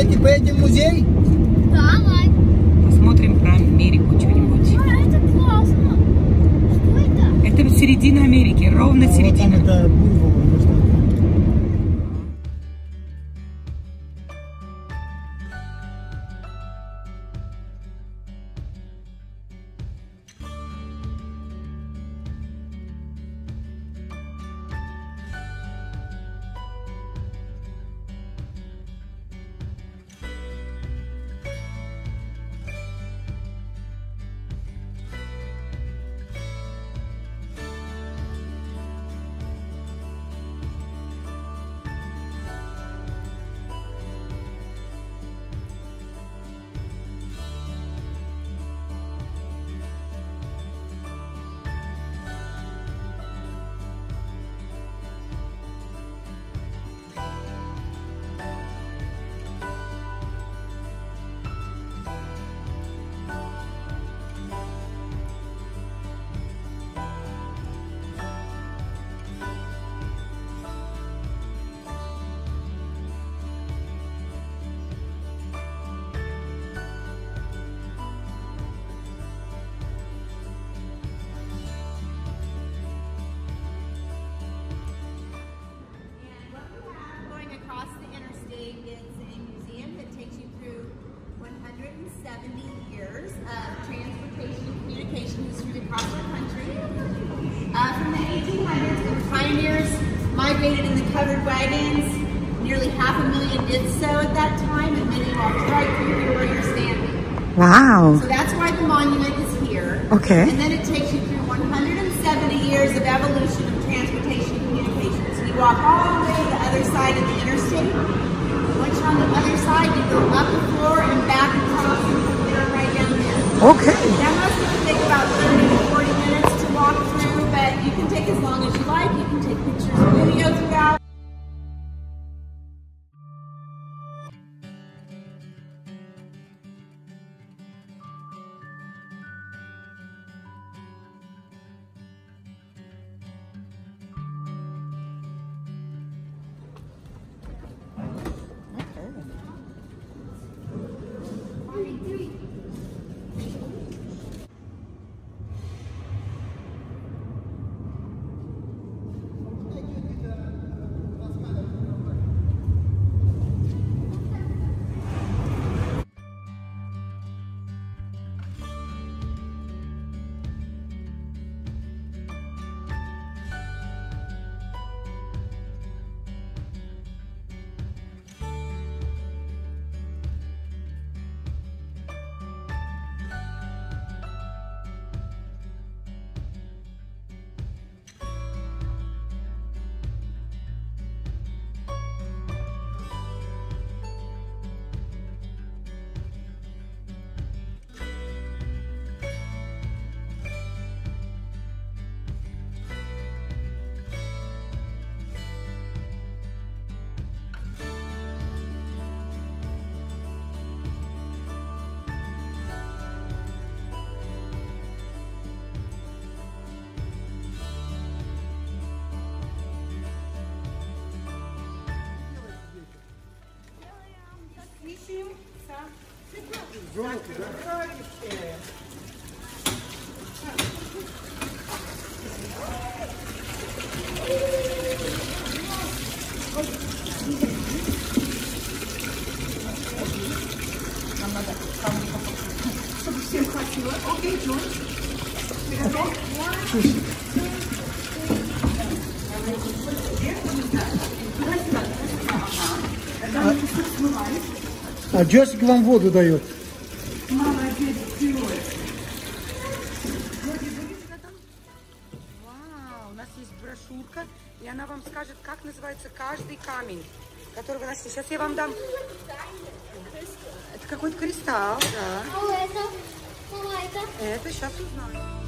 Давайте поедем в музей. Давай. Посмотрим про Америку что-нибудь. Это классно. Что это? Это середина Америки, ровно середина. Вот там это Буффало, или что? Going across the interstate, it's a museum that takes you through 170 years of transportation and communication history across our country. From the 1800s, when pioneers migrated in the covered wagons, nearly 500,000 did so at that time, and many walked right through here where you're standing. Wow. So that's why the monument is here. Okay. And then it takes you through 170 years of evolution of transportation and communication. So you walk all the way to the other side of the interstate. Once you're on the other side, you go up the floor and back across and they're right down there. Okay. That must take about 30 to 40 minutes to walk through, but you can take as long as you like. You can take pictures and video throughout. Чтобы всем хватило. Окей, Джон. Ты готов? А Джессика вам воду дает. Молодец, герой. Вау, у нас есть брошюрка, и она вам скажет, как называется каждый камень, который вы нашли. Сейчас я вам дам. Это какой-то кристалл, да. А это? Это сейчас узнаю.